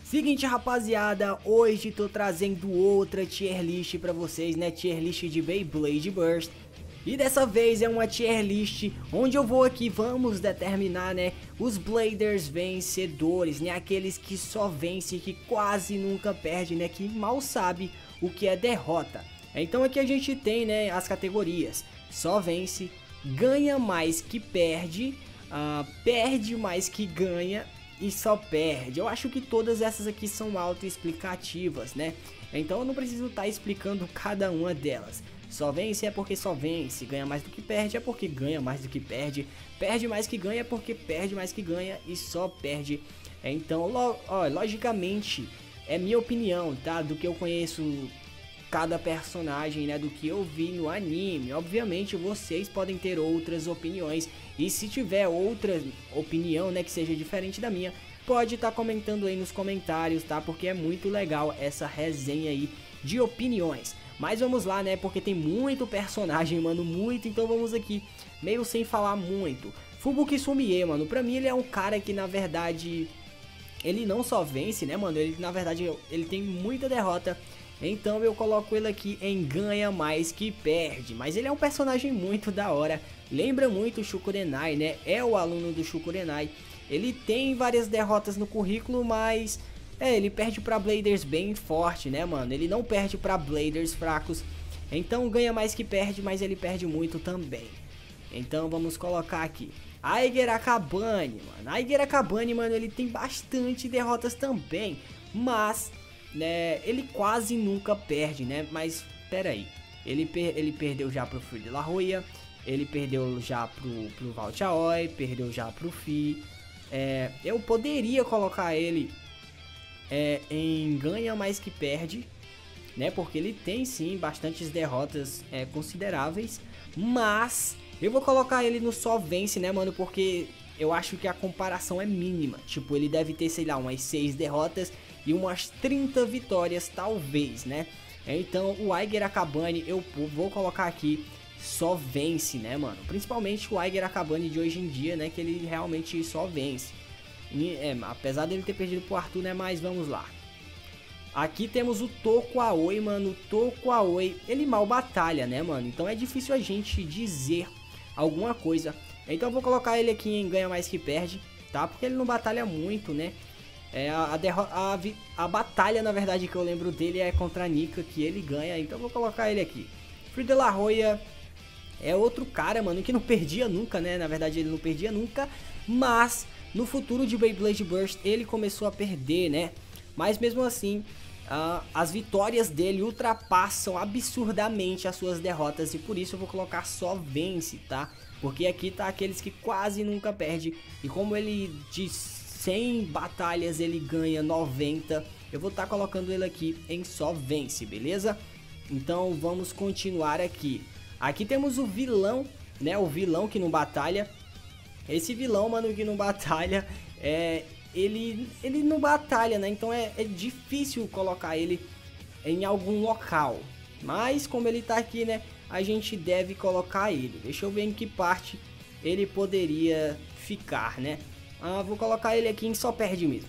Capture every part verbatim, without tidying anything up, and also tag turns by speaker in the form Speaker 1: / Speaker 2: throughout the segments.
Speaker 1: Seguinte, rapaziada, hoje tô trazendo outra tier list pra vocês, né, tier list de Beyblade Burst. E dessa vez é uma tier list onde eu vou aqui, vamos determinar, né, os Bladers vencedores, né, aqueles que só vencem, que quase nunca perdem, né, que mal sabe o que é derrota. Então aqui a gente tem, né, as categorias: só vence, ganha mais que perde, uh, perde mais que ganha e só perde. Eu acho que todas essas aqui são autoexplicativas, né? Então eu não preciso estar explicando cada uma delas. Só vence é porque só vence, ganha mais do que perde é porque ganha mais do que perde, perde mais que ganha é porque perde mais que ganha e só perde. Então, lo ó, logicamente, é minha opinião, tá? Do que eu conheço cada personagem, né, do que eu vi no anime. Obviamente vocês podem ter outras opiniões, e se tiver outra opinião, né, que seja diferente da minha, pode estar tá comentando aí nos comentários, tá? Porque é muito legal essa resenha aí de opiniões. Mas vamos lá, né, porque tem muito personagem, mano, muito, então vamos aqui meio sem falar muito. Fubuki Sumie, mano, pra mim ele é um cara que na verdade ele não só vence, né, mano, ele na verdade ele tem muita derrota. Então eu coloco ele aqui em ganha mais que perde. Mas ele é um personagem muito da hora. Lembra muito o Shukurenai, né? É o aluno do Shukurenai. Ele tem várias derrotas no currículo, mas é, ele perde pra Bladers bem forte, né, mano? Ele não perde pra Bladers fracos. Então ganha mais que perde, mas ele perde muito também. Então vamos colocar aqui Aiger Akabane, mano. Aiger Akabane, mano, ele tem bastante derrotas também, mas né, ele quase nunca perde, né? Mas pera aí, ele, per ele perdeu já pro Free de la Roya, ele perdeu já pro, pro Valchaoi, perdeu já pro Fi. É, eu poderia colocar ele é, em ganha mais que perde, né? Porque ele tem sim bastantes derrotas é, consideráveis, mas eu vou colocar ele no só vence, né, mano? Porque eu acho que a comparação é mínima. Tipo, ele deve ter, sei lá, umas seis derrotas e umas trinta vitórias, talvez, né? Então, o Aiger Akabane, eu vou colocar aqui só vence, né, mano? Principalmente o Aiger Akabane de hoje em dia, né? Que ele realmente só vence. E, é, apesar dele ter perdido pro Arthur, né? Mas vamos lá. Aqui temos o Toku Aoi, mano. O Toku Aoi, ele mal batalha, né, mano? Então é difícil a gente dizer alguma coisa. Então eu vou colocar ele aqui em ganha mais que perde, tá? Porque ele não batalha muito, né? É a, a, a, a batalha, na verdade, que eu lembro dele é contra a Nika, que ele ganha. Então eu vou colocar ele aqui. Free de la Roya é outro cara, mano, que não perdia nunca, né? Na verdade ele não perdia nunca, mas no futuro de Beyblade Burst ele começou a perder, né? Mas mesmo assim, uh, as vitórias dele ultrapassam absurdamente as suas derrotas, e por isso eu vou colocar só vence, tá? Porque aqui tá aqueles que quase nunca perde, e como ele de cem batalhas ele ganha noventa, eu vou estar tá colocando ele aqui em só vence, beleza? Então vamos continuar aqui. Aqui temos o vilão, né? O vilão que não batalha. Esse vilão, mano, que não batalha, é, ele, ele não batalha, né? Então é, é difícil colocar ele em algum local. Mas como ele tá aqui, né? A gente deve colocar ele. Deixa eu ver em que parte ele poderia ficar, né? Ah, vou colocar ele aqui em só perde mesmo.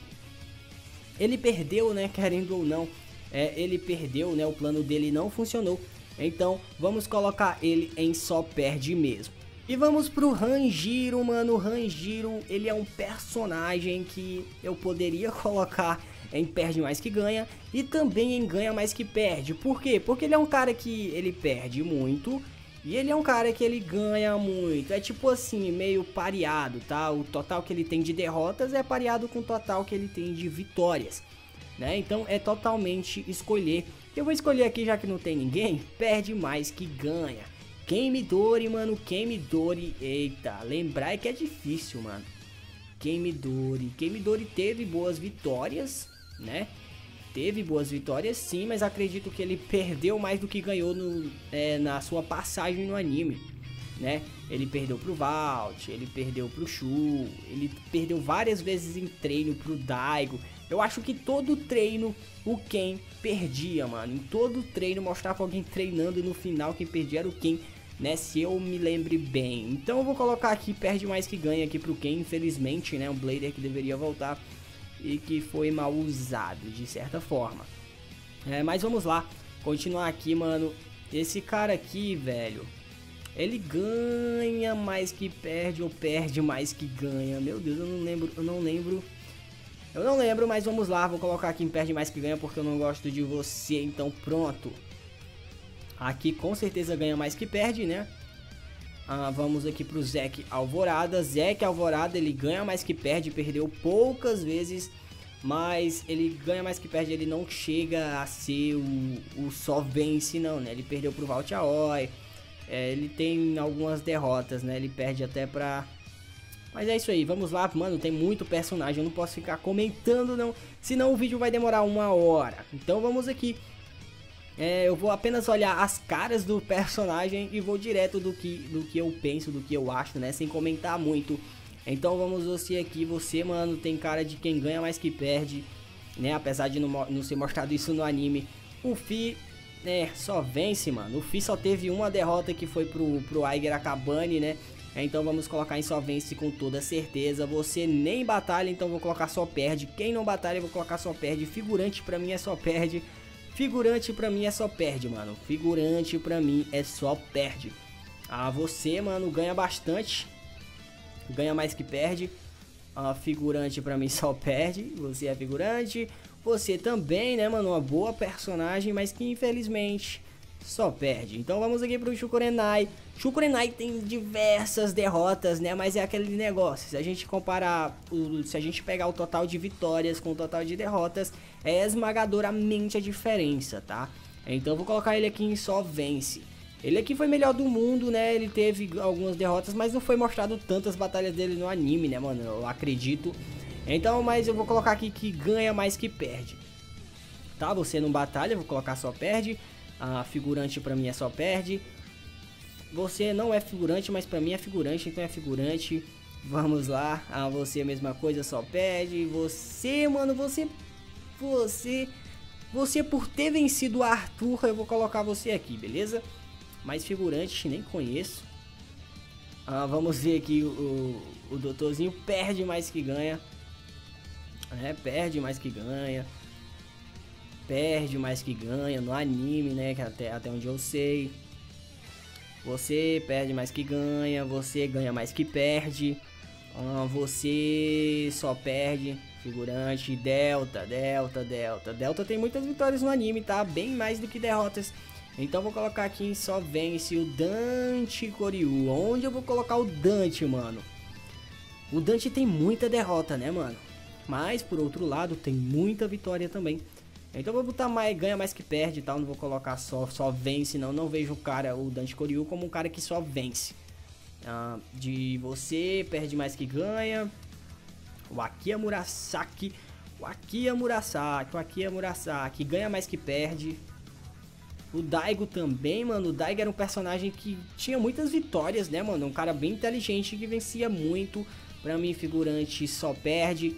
Speaker 1: Ele perdeu, né? Querendo ou não, é, ele perdeu, né? O plano dele não funcionou. Então vamos colocar ele em só perde mesmo. E vamos pro Ranjiro, mano. O Ranjiro, ele é um personagem que eu poderia colocar em perde mais que ganha e também em ganha mais que perde. Por quê? Porque ele é um cara que ele perde muito e ele é um cara que ele ganha muito. É tipo assim, meio pareado, tá? O total que ele tem de derrotas é pareado com o total que ele tem de vitórias, né? Então é totalmente escolher. Eu vou escolher aqui, já que não tem ninguém, perde mais que ganha. Keimidori, mano, Keimidori, eita, lembrar é que é difícil, mano. Keimidori, Keimidori teve boas vitórias, né? Teve boas vitórias sim, mas acredito que ele perdeu mais do que ganhou no, é, na sua passagem no anime, né? Ele perdeu pro Valt, ele perdeu pro Shu, ele perdeu várias vezes em treino pro Daigo. Eu acho que todo treino o Ken perdia, mano. Em todo treino mostrava alguém treinando e no final quem perdia era o Ken, né? Se eu me lembre bem. Então eu vou colocar aqui perde mais que ganha aqui pro Ken, infelizmente, né? Um Blader que deveria voltar. e que foi mal usado de certa forma. É, mas vamos lá, continuar aqui, mano. Esse cara aqui, velho, ele ganha mais que perde ou perde mais que ganha. Meu Deus, eu não lembro, eu não lembro. Eu não lembro, mas vamos lá, vou colocar aqui em perde mais que ganha porque eu não gosto de você, então pronto. Aqui com certeza ganha mais que perde, né? Ah, vamos aqui pro Zek Alvorada. Zek Alvorada, ele ganha mais que perde, perdeu poucas vezes, mas ele ganha mais que perde, ele não chega a ser o, o só vence não, né? Ele perdeu pro Valt Aoi, é, ele tem algumas derrotas, né? Ele perde até pra... Mas é isso aí, vamos lá, mano, tem muito personagem, eu não posso ficar comentando não, senão o vídeo vai demorar uma hora. Então vamos aqui. É, eu vou apenas olhar as caras do personagem e vou direto do que, do que eu penso, do que eu acho, né? Sem comentar muito. Então vamos você aqui, você, mano, tem cara de quem ganha mais que perde, né? Apesar de não, não ser mostrado isso no anime. O Fi, né, só vence, mano. O Fi só teve uma derrota que foi pro, pro Aiger Akabane, né? Então vamos colocar em só vence com toda certeza. Você nem batalha, então vou colocar só perde. Quem não batalha, eu vou colocar só perde. Figurante pra mim é só perde. Figurante pra mim é só perde, mano. Figurante pra mim é só perde. Ah, você, mano, ganha bastante. Ganha mais que perde. Ah, figurante pra mim só perde. Você é figurante. Você também, né, mano? Uma boa personagem, mas que infelizmente só perde. Então vamos aqui pro Shukurenai. Shukurenai tem diversas derrotas, né? Mas é aquele negócio. Se a gente comparar, o, se a gente pegar o total de vitórias com o total de derrotas, é esmagadoramente a diferença, tá? Então eu vou colocar ele aqui em só vence. Ele aqui foi melhor do mundo, né? Ele teve algumas derrotas, mas não foi mostrado tantas batalhas dele no anime, né, mano? Eu acredito. Então, mas eu vou colocar aqui que ganha mais que perde. Tá? Você não batalha, eu vou colocar só perde. A figurante pra mim é só perde. Você não é figurante, mas pra mim é figurante, então é figurante. Vamos lá. Ah, você a mesma coisa, só perde. Você, mano, você... Você... Você por ter vencido o Arthur, eu vou colocar você aqui, beleza? Mas figurante, nem conheço. Ah, vamos ver aqui o, o, o doutorzinho perde mais que ganha. É, perde mais que ganha. Perde mais que ganha no anime, né? Que até, até onde eu sei. Você perde mais que ganha. Você ganha mais que perde. Ah, você só perde. Figurante. Delta, Delta, Delta. Delta tem muitas vitórias no anime, tá? Bem mais do que derrotas. Então vou colocar aqui em só vence o Dante Koryu. Onde eu vou colocar o Dante, mano? O Dante tem muita derrota, né, mano? Mas por outro lado tem muita vitória também. Então vou botar mais, ganha mais que perde e tal, não vou colocar só, só vence não, não vejo o cara, o Dante Koryu, como um cara que só vence. Ah, de você, perde mais que ganha. O Akiya Murasaki, o Akiya Murasaki, o Akiya Murasaki, ganha mais que perde. O Daigo também, mano, o Daigo era um personagem que tinha muitas vitórias, né, mano, um cara bem inteligente que vencia muito. Pra mim, figurante só perde.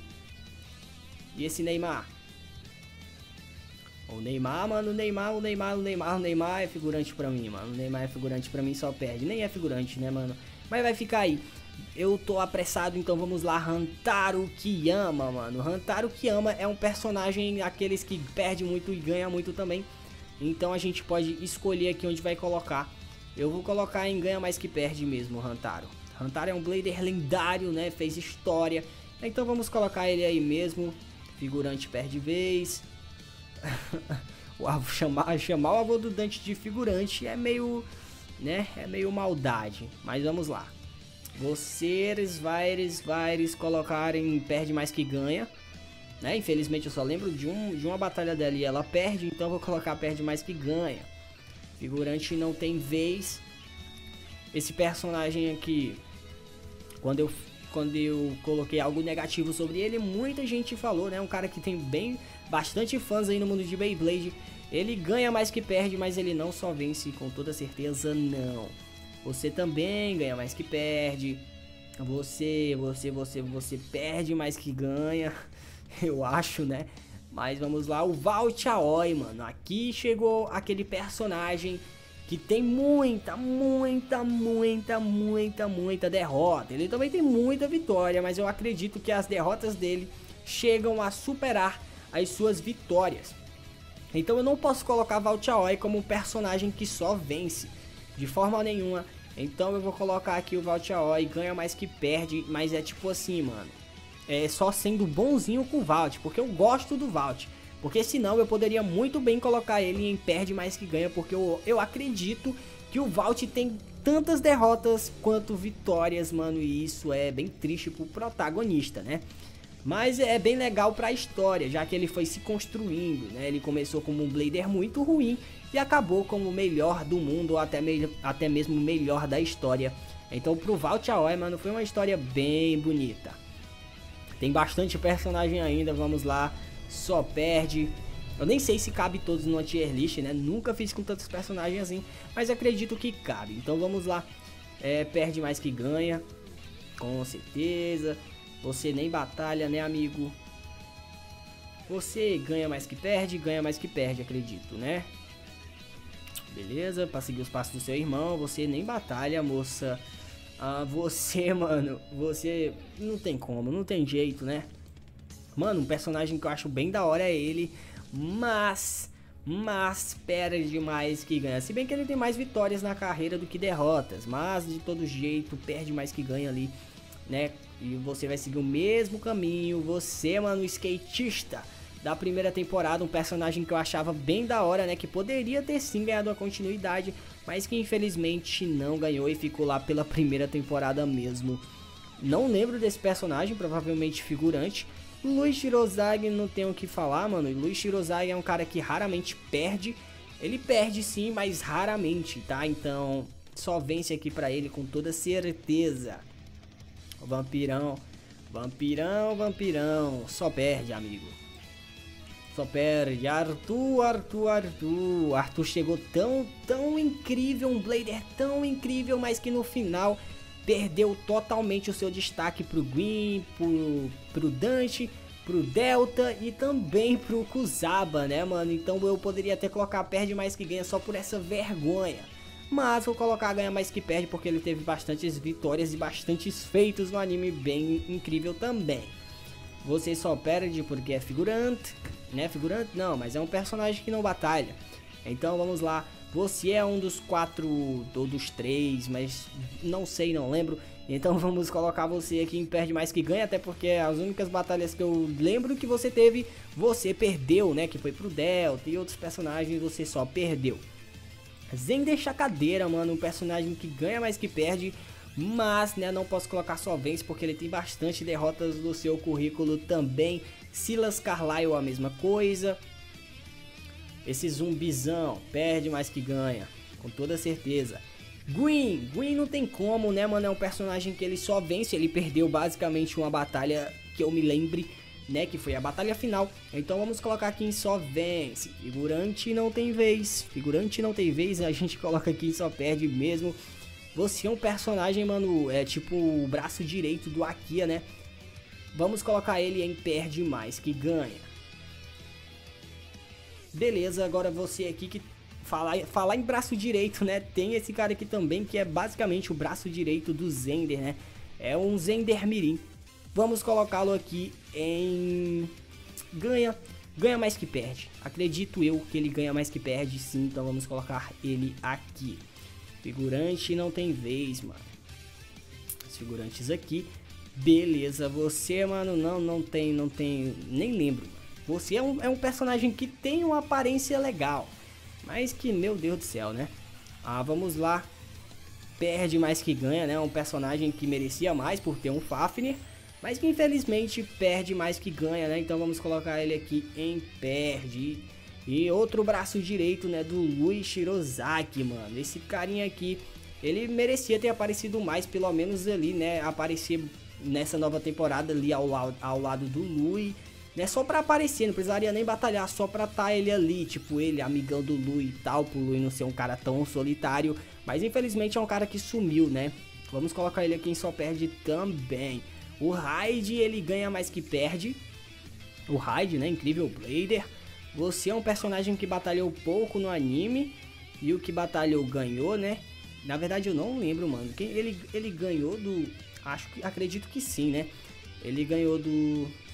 Speaker 1: E esse Neymar? O Neymar, mano, o Neymar, o Neymar, o Neymar, o Neymar é figurante pra mim, mano. O Neymar é figurante pra mim, só perde. Nem é figurante, né, mano? Mas vai ficar aí. Eu tô apressado, então vamos lá. Hantaro Kiyama, mano. Hantaro Kiyama é um personagem, aqueles que perde muito e ganha muito também. Então a gente pode escolher aqui onde vai colocar. Eu vou colocar em ganha mais que perde mesmo, o Hantaro. Hantaro é um Blader lendário, né? Fez história. Então vamos colocar ele aí mesmo. Figurante perde vez. O avô, chamar, chamar o avô do Dante de figurante é meio, né, é meio maldade, mas vamos lá. Vocês, Vaires, Vaires colocarem perde mais que ganha, né? Infelizmente eu só lembro de, um, de uma batalha dela e ela perde, então eu vou colocar perde mais que ganha. Figurante não tem vez. Esse personagem aqui, quando eu quando eu coloquei algo negativo sobre ele, muita gente falou, né? Um cara que tem bem bastante fãs aí no mundo de Beyblade. Ele ganha mais que perde, mas ele não só vence, com toda certeza não. Você também ganha mais que perde. Você, você, você, você perde mais que ganha. Eu acho, né? Mas vamos lá, o Valt Aoi, mano. Aqui chegou aquele personagem que tem muita, muita, muita, muita, muita derrota. Ele também tem muita vitória, mas eu acredito que as derrotas dele chegam a superar as suas vitórias. Então eu não posso colocar Valt Aoi como um personagem que só vence, de forma nenhuma. Então eu vou colocar aqui o Valt Aoi, ganha mais que perde, mas é tipo assim, mano, é só sendo bonzinho com o Valt, porque eu gosto do Valt. Porque senão eu poderia muito bem colocar ele em perde mais que ganha, porque eu, eu acredito que o Valt tem tantas derrotas quanto vitórias, mano, e isso é bem triste pro protagonista, né? Mas é bem legal pra história, já que ele foi se construindo, né? Ele começou como um Blader muito ruim e acabou como o melhor do mundo, ou até, me até mesmo o melhor da história. Então pro Valt Aoi, mano, foi uma história bem bonita. Tem bastante personagem ainda, vamos lá. Só perde. Eu nem sei se cabe todos numa tier list, né? Nunca fiz com tantos personagens assim, mas acredito que cabe. Então vamos lá. É, perde mais que ganha, com certeza. Você nem batalha, né, amigo? Você ganha mais que perde, ganha mais que perde, acredito, né? Beleza, pra seguir os passos do seu irmão. Você nem batalha, moça. Ah, você, mano, você não tem como, não tem jeito, né? Mano, um personagem que eu acho bem da hora é ele, mas, mas perde mais que ganha. Se bem que ele tem mais vitórias na carreira do que derrotas, mas de todo jeito perde mais que ganha ali, né? E você vai seguir o mesmo caminho, você, mano, skatista da primeira temporada, um personagem que eu achava bem da hora, né? Que poderia ter sim ganhado a continuidade, mas que infelizmente não ganhou e ficou lá pela primeira temporada mesmo. Não lembro desse personagem, provavelmente figurante. Luiz Shirozagi não tem o que falar, mano. Luiz Shirozagi é um cara que raramente perde. Ele perde sim, mas raramente, tá? Então só vence aqui pra ele com toda certeza. O vampirão, vampirão, vampirão. Só perde, amigo. Só perde. Arthur, Arthur, Arthur. Arthur chegou tão, tão incrível. Um Blader tão incrível, mas que no final perdeu totalmente o seu destaque pro Gwyn, pro, pro Dante, pro Delta e também pro Kusaba, né, mano? Então eu poderia até colocar perde mais que ganha só por essa vergonha. Mas vou colocar ganha mais que perde porque ele teve bastantes vitórias e bastantes feitos no anime bem incrível também. Você só perde porque é figurante, né? Figurante não, mas é um personagem que não batalha. Então vamos lá. Você é um dos quatro ou dos três, mas não sei, não lembro. Então vamos colocar você aqui em perde mais que ganha, até porque as únicas batalhas que eu lembro que você teve, você perdeu, né? Que foi pro Delta e outros personagens você só perdeu. Zen deixa a cadeira, mano, um personagem que ganha mais que perde, mas, né, não posso colocar só vence porque ele tem bastante derrotas no seu currículo também. Silas Carlyle a mesma coisa. Esse zumbizão perde mais que ganha, com toda certeza. Gwyn, Gwyn não tem como, né, mano, é um personagem que ele só vence. Ele perdeu basicamente uma batalha que eu me lembre, né, que foi a batalha final. Então vamos colocar aqui em só vence. Figurante não tem vez, figurante não tem vez, a gente coloca aqui em só perde mesmo. Você é um personagem, mano, é tipo o braço direito do Akia, né? Vamos colocar ele em perde mais que ganha. Beleza, agora você aqui que falar, falar em braço direito, né? Tem esse cara aqui também que é basicamente o braço direito do Zender, né? É um Zender Mirim. Vamos colocá-lo aqui em ganha, ganha mais que perde. Acredito eu que ele ganha mais que perde, sim. Então vamos colocar ele aqui. Figurante não tem vez, mano. Os figurantes aqui. Beleza, você, mano, não, não tem, não tem, nem lembro, mano. Você é um, é um personagem que tem uma aparência legal, mas que, meu Deus do céu, né? Ah, vamos lá. Perde mais que ganha, né? Um personagem que merecia mais por ter um Fafnir, mas que infelizmente perde mais que ganha, né? Então vamos colocar ele aqui em perde. E outro braço direito, né, do Luiz Shirozaki, mano. Esse carinha aqui, ele merecia ter aparecido mais, pelo menos ali, né? Aparecer nessa nova temporada ali ao, ao lado do Lui, né? Só pra aparecer, não precisaria nem batalhar, só pra tá ele ali, tipo ele, amigão do Lui e tal, pro Lui não ser um cara tão solitário. Mas infelizmente é um cara que sumiu, né? Vamos colocar ele aqui em só perde também. O Raid, ele ganha mais que perde. O Raid, né? Incrível Blader. Você é um personagem que batalhou pouco no anime. E o que batalhou ganhou, né? Na verdade eu não lembro, mano. Quem, ele, ele ganhou do... Acho que... Acredito que sim, né? Ele ganhou do...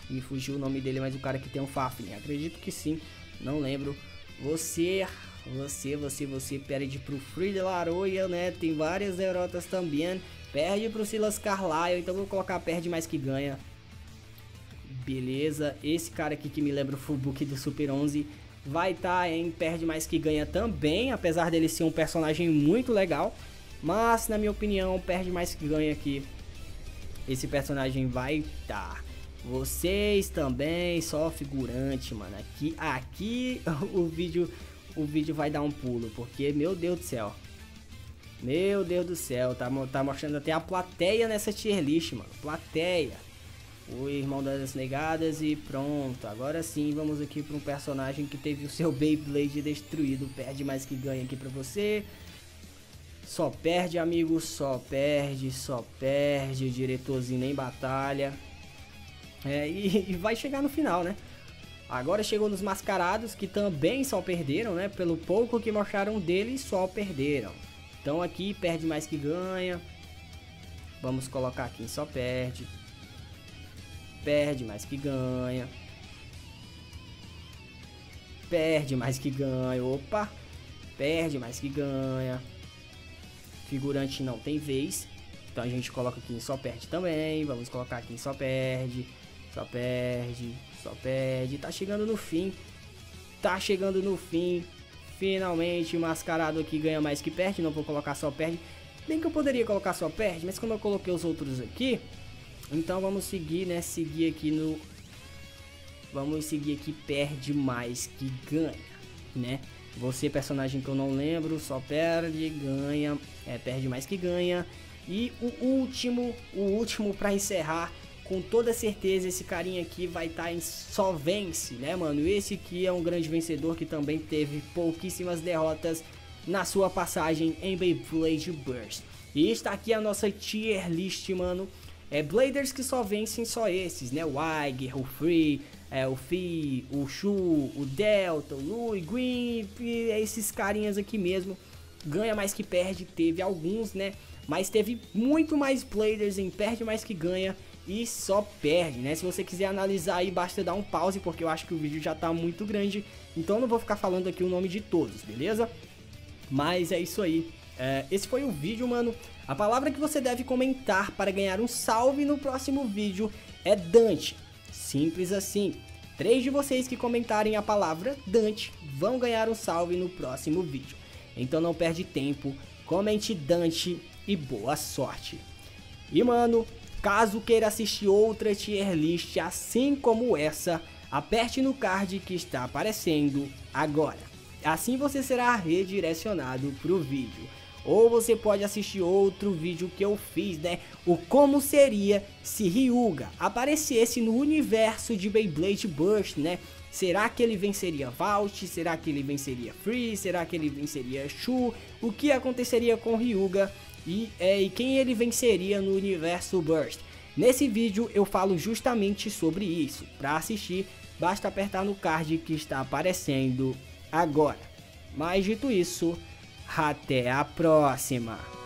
Speaker 1: Me fugiu o nome dele, mas o cara que tem um Fafnir. Acredito que sim, não lembro. Você, você, você, você perde pro Free de Laroia, né? Tem várias derrotas também. Perde pro Silas Carlyle, então vou colocar perde mais que ganha. Beleza, esse cara aqui que me lembra o Fullbook do Super onze vai estar tá em perde mais que ganha também, apesar dele ser um personagem muito legal. Mas, na minha opinião, perde mais que ganha aqui. Esse personagem vai estar. Tá. Vocês também, só figurante, mano. Aqui, aqui o vídeo, o vídeo vai dar um pulo, porque, meu Deus do céu. Meu Deus do céu, tá, tá mostrando até a plateia nessa tier list, mano. Plateia. O irmão das negadas e pronto. Agora sim, vamos aqui para um personagem que teve o seu Beyblade destruído. Perde mais que ganha aqui pra você. Só perde, amigo, só perde, só perde. O diretorzinho nem batalha. É, e, e vai chegar no final, né? Agora chegou nos mascarados, que também só perderam, né? Pelo pouco que mostraram dele, só perderam. Então aqui perde mais que ganha. Vamos colocar aqui em só perde. Perde mais que ganha. Perde mais que ganha. Opa! Perde mais que ganha. Figurante não tem vez. Então a gente coloca aqui em só perde também. Vamos colocar aqui em só perde. Só perde. Só perde. Tá chegando no fim. Tá chegando no fim. Finalmente o mascarado aqui ganha mais que perde. Não vou colocar só perde. Bem que eu poderia colocar só perde, mas como eu coloquei os outros aqui, então vamos seguir, né? Seguir aqui no... Vamos seguir aqui perde mais que ganha, né? Você, personagem que eu não lembro, só perde, ganha, é, perde mais que ganha. E o último, o último pra encerrar, com toda certeza esse carinha aqui vai estar tá em só vence, né, mano? Esse aqui é um grande vencedor que também teve pouquíssimas derrotas na sua passagem em Beyblade Burst. E está aqui a nossa tier list, mano. É Bladers que só vencem só esses, né? O Iger, o Free, é, o Fi, o Shu, o Delta, o Louie, Green, esses carinhas aqui mesmo. Ganha mais que perde, teve alguns, né? Mas teve muito mais Bladers em perde mais que ganha e só perde, né? Se você quiser analisar aí, basta dar um pause, porque eu acho que o vídeo já tá muito grande. Então não vou ficar falando aqui o nome de todos, beleza? Mas é isso aí. É, esse foi o vídeo, mano. A palavra que você deve comentar para ganhar um salve no próximo vídeo é Dante. Simples assim. Três de vocês que comentarem a palavra Dante vão ganhar um salve no próximo vídeo. Então não perde tempo, comente Dante e boa sorte. E mano, caso queira assistir outra tier list assim como essa, aperte no card que está aparecendo agora. Assim você será redirecionado para o vídeo. Ou você pode assistir outro vídeo que eu fiz, né? O como seria se Hyuga aparecesse no universo de Beyblade Burst, né? Será que ele venceria Vault? Será que ele venceria Free? Será que ele venceria Shu? O que aconteceria com Hyuga? E, é, e quem ele venceria no universo Burst? Nesse vídeo eu falo justamente sobre isso. Para assistir, basta apertar no card que está aparecendo agora. Mas dito isso, até a próxima!